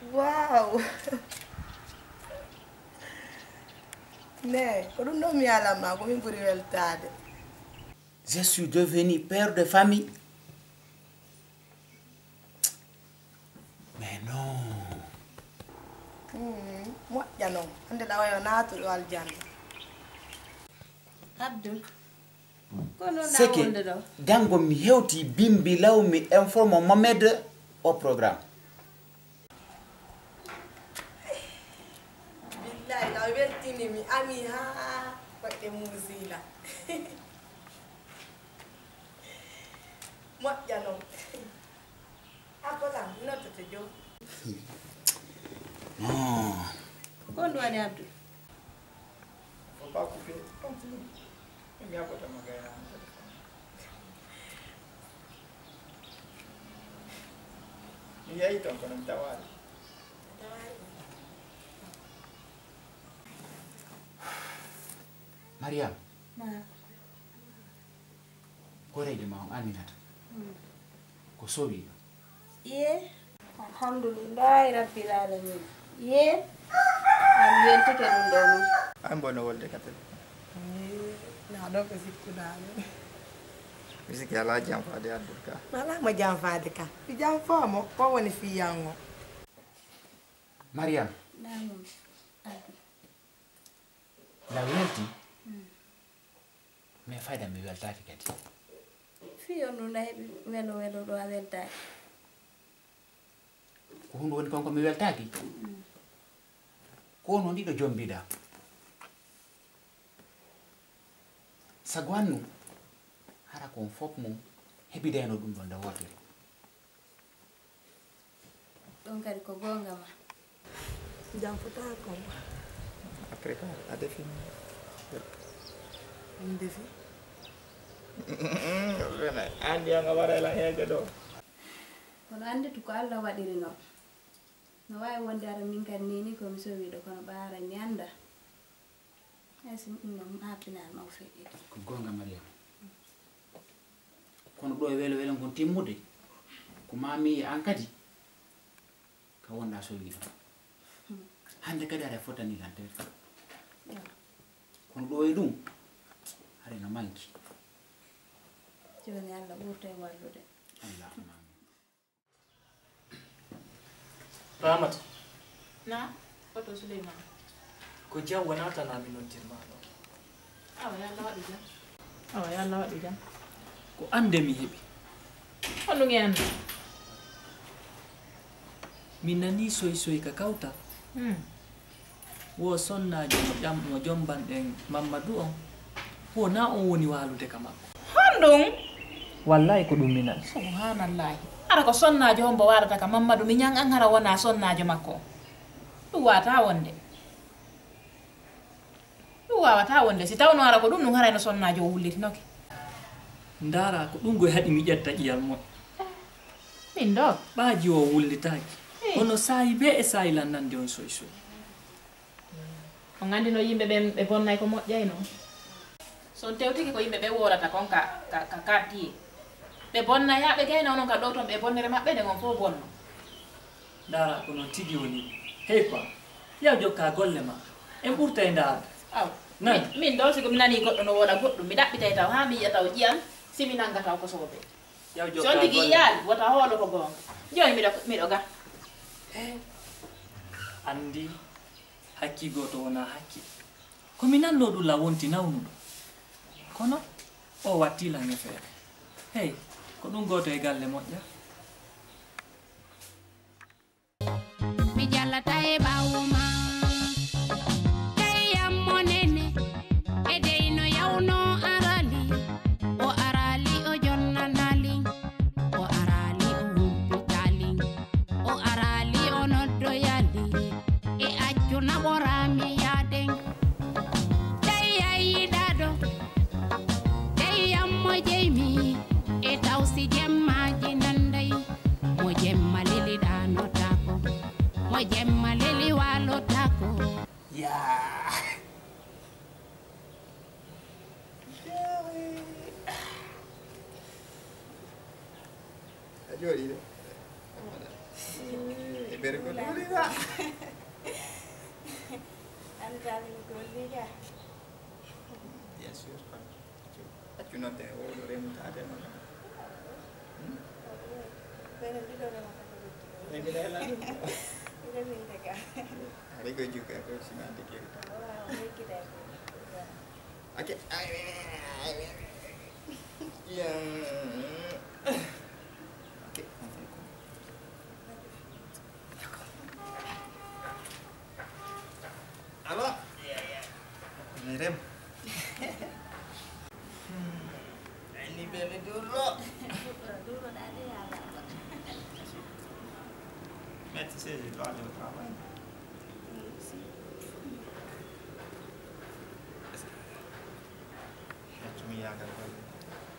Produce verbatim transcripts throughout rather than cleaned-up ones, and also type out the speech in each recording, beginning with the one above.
Wow. Ne, non mi alla ma come in realtà. Je suis devenu père de famille. Mais non. Hmm, moi ya non. Ande la wayo nato wal jande. Abdul. Kono na C'est que wonde do. dango mi hewti bimbi law mi informe Mohamed au programme. Billahi la weltini mi ami ha wadde musila. Moi ya non. Apola noto te jo. Non. Kono wani Abdul. Faut pas couper. Continue. Il y a pas de magasin. Il y a eu ton commentaire. Mariam. Na. Koreje ma on aminata. Ko sowi. Ye. Alhamdulillah rabbil alamin. Ye. Am wentete dum do mo. Am bono wolde katel. Na do ko sikku dal. Misiki ala jam faade adul ka. Mala ma jam faade ka. Fi jam famo ko woni fi yango. Mariam. Na mo. Abdul. La welti. Mais fayda mi weltaki kadi. Fiyo no lay welo welo do welta. Ko hunde woni konko mi weltaki. Ko non dido jombida. Sagwannu hara kon fop mum hebideno dum do nda wotere. Don kadi ko gonga ma. Jam fota ko. Après quoi, a défini. Ni defi. Bene, andi nga wara la hege do. Kono andi to ko Allah wadiri no. No way wonde ara min kan nini ko mi sowi do kono baara nyanda. Asi no hapina ma o feedi. Ko gonga Mariam. Kono do e welo welo gon timmude. Ko mami an kadi ka wonda so wi. Hande kadi ara fotani lante. Kono do e dum are na manki. Joni Allah burta e wallude. Allahumma. Ramat. Na, Oto Suleiman. Ko jam wonata na mi nontirma do. Awa yalla wadi jam. Awa yalla wadi jam. Ko ande mi hebi. Hono ngende. Mi nani soy soy ka kauta. Hmm. Wo sonnajo mo jam mo jomban den Mamadou on. Wo na on woni walude ka makko. Handum. Wallahi ko dum minan. Subhanallah. Ara ko sonnajo hombo warata ka Mamadou mi nyang an hara wona sonnajo makko. Du wata wonde. Du wata wonde si tawno ara ko dum no hara no sonnajo wullitinoke. Ndara ko dum go hadi mi jetta iyal mo. Min do. Baaji o wullitaki. Ono sayi be e sayi lannande on soy soy. On ngandi no yimbe be be bonnay ko mojjay no. So tewtiki ko yimbe be worata kon ka ka ka kati. Be bonna ya be gayna non ka do ton be bonnere mabbe de gon fo bonno. Ndara ko non tigi woni. Hey quoi. Ya jokka golle ma. En burta e ndar. Aw. Nan. Min do sigo mi nani goddo no woda goddo mi dabbitay taw ha mi yataw jiyam simi nanga taw ko sobe. Ya So jokka tigi golle. yaal wata holo ko gonga. Joy mi do mi do ga. Andi hakki goto wona hakki. Ko mi nanno dum la wonti nawnudo. Kono o wattila ngefere. Hey, ko dum goto e galle moƴƴa. Mi jallata e bawuma deyam monene e deyno yawno arali o arali o jonnanali o arali o humpitali o arali o noddoyali e accu naɓorami yaden deyayiɗaɗo deyam mo jeymi e tawsi jemmaji nanday mo jemma liliɗanotako mo jemma lili walotako Ya. Ajori. bere ko duli ga. Anda tali golli ga. Bien sûr. Tu non te o do remu ta de no. Bere di do ma ka. Ni bere la. Udah minta ka. Hari ko juga ko sinante ke. Wah, ini kita. Oke. Ya. Oke. Halo. Iya, iya. Ngirim. Ini beli dulu. Dulu ada ya. Metti sig i radioprogrammet. Jag tror jag kan få det.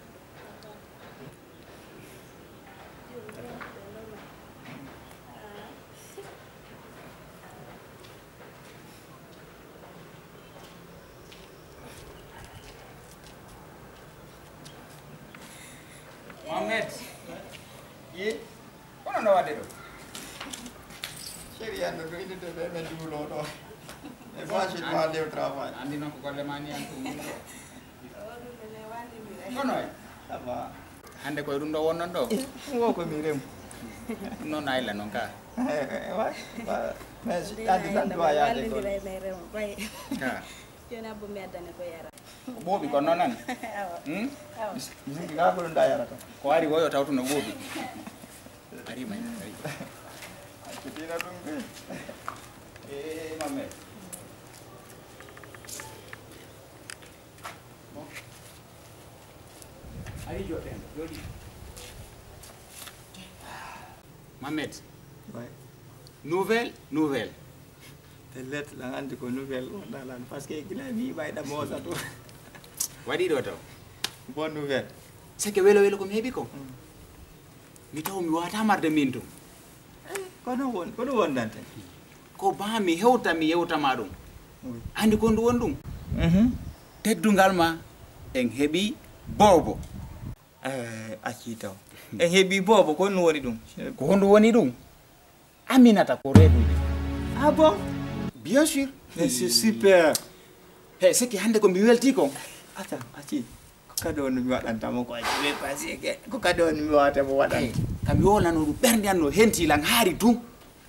Mohamed. Iya. Kau nak ada tu? Serian tu ini tu beben dulu tu. Eh masih tu ada trabalho. Andi no ko golle mani an tum. Oh, dulu lewati bila. Kono e. Apa? Hande ko dum do wonnon do. Ngo ko mirem. Non ayla non ka. Eh, wa. Mas adi tan dua ya de ko. Baik. Ha. Yo na bu medane ko yara. Bobi ko nonan. Awa. Hmm? Awa. Misi ga ko nda yara to. Ko ari woyo tawtu no bobi. Ari mai ari. Kita tunggu. Eh, Mohamed. Ari joten, jodi. Mohamed, Baik. nouvelle, nouvelle. Telet langan ko nouvelle dalan parce que gila mi bay da mo sa to. Wadi do taw. Bonne nouvelle. Seke welo welo ko mi hebi ko. Mi taw mi wata marde min tum. Kono won, kono won dante. Ko ba mi hewta mi yewta ma dum. Oui. Andi ko ndu won dum. Mhm. Teddungal ma en hebi bobo. Eh, akitaw. E hebi bobo ko no woni dum. Ko hondu woni dum. Aminata ko redu. Ah bon? Bien sûr. Mais c'est super. He seke hande ko mi welti ko. Attends, aci. Ko kado no mi wadanta mo ko aci be passé ke. Ko kado no mi wata mo wadan. Kam yolano dum bernde anno henti lan haari tum.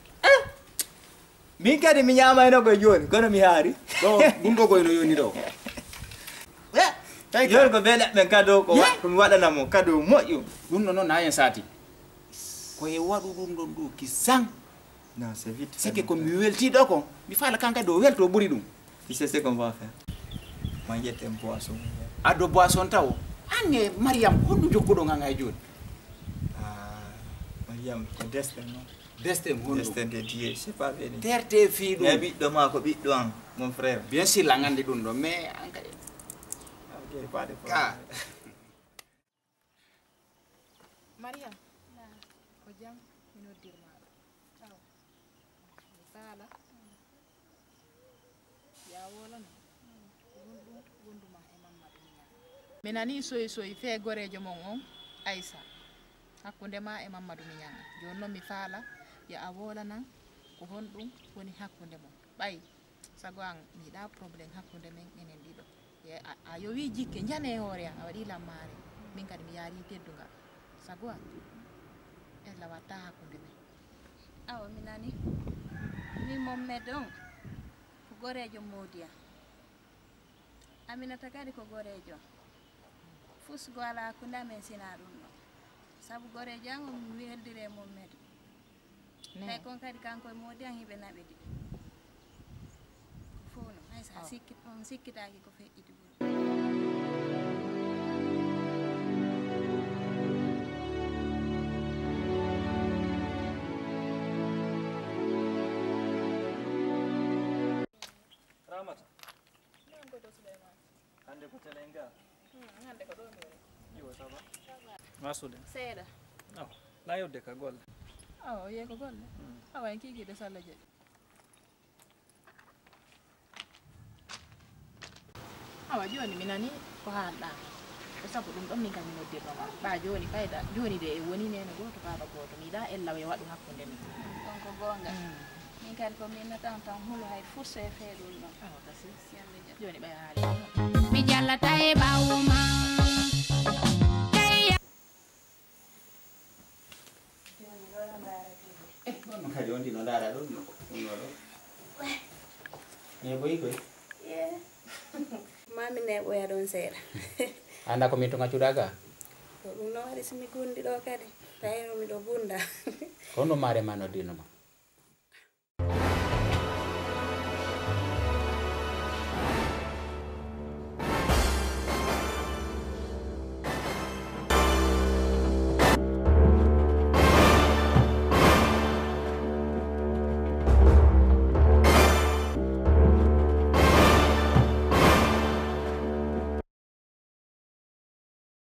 Min kadi mi nyama eno ko joni, kono mi haari. Do dum do goyno yoni do. Eh, tay ko ko be ben kado ko Yeah. ko mi wadana mo kado moƴƴo. Dum no non na en sati. Ko e wadu dum don do ki sang. Non, c'est vite. Seke ko mi welti do ko. Mi fala kanka do welto buri dum. Tu sais ce qu'on va faire? Manger un poisson. Ado boisson taw. Anne Mariam hondu jokkudo nga ngay joni. Ah, Mariam, ko destin non? Destin hondu. Destin de Dieu, c'est pas venu. Terte fi Mais dum. ɓiɗɗo ma ko ɓiɗɗo an, mon frère. Bien sûr la ngandi dum do mais an kay. Ok, pas de Ka. problème. Mariam. Ko jam mi noddirmaɗo. Aw. Mi faala. Ya wolano. Wonɗum wonduma e Mamadou Miñanga. Mi nani soyi soyi fe gorejo mon on Aissa. Hakkunde ma e Mamadou Miñanga. Joni noon mi faala ya a wolanan ko honɗum woni hakkunde mon. Ɓay sago an mi yiɗa probléme hakkunde men enen ɗiɗo. Ye a, a yowi jikke jane hoore am a waɗi lammare. Min kadi mi yaari teddungal. Sago an ella watta hakkunde men. Awa mi nani. Mi Mohamed on ko gorejo Modiya. Aminata kadi ko gorejo. Fusgo ala hakkunde amen sina ɗum ɗo. Sabu gorejo an o mi weldire Mohamed. Tay kon kadi kanko e Modi an hiɓe naɓe ɗi. Ko fof no hay sa sikki on sikkitaki ko feƴƴiti ɓuri. Ramata. Hande ko telenga. Hande ko ɗo mi woni. Yo ça va. Masude. Seeɗa. Aw, la yodde ka golle. Awa o yehi ko golle. Awa en kikiɗe Salla jeeɗi. Awa joni mi nani ko haalɗa. ko sabu ɗum ɗon min kam mi noddirnoma ɓa joni kayda joni de e woni nene goto baba goto mi yiɗa ellaw e waɗu hakkude min ɗon ko gonga min kadi ko min natan tan hulo hay furse e feeɗum ɗon awa kasi siyande joni ɓay haali mi jallata e ɓawma ɗon kadi on tino ndaara ɗon ɗum ɗo ɗo ne boyi koy mami neɓoya ɗon seeɗa anda ko min to ngaccuɗa ga ko ɗum no waɗi somi gundi ɗo kadi tawino miɗo gunda ko no maare ma noddirnoma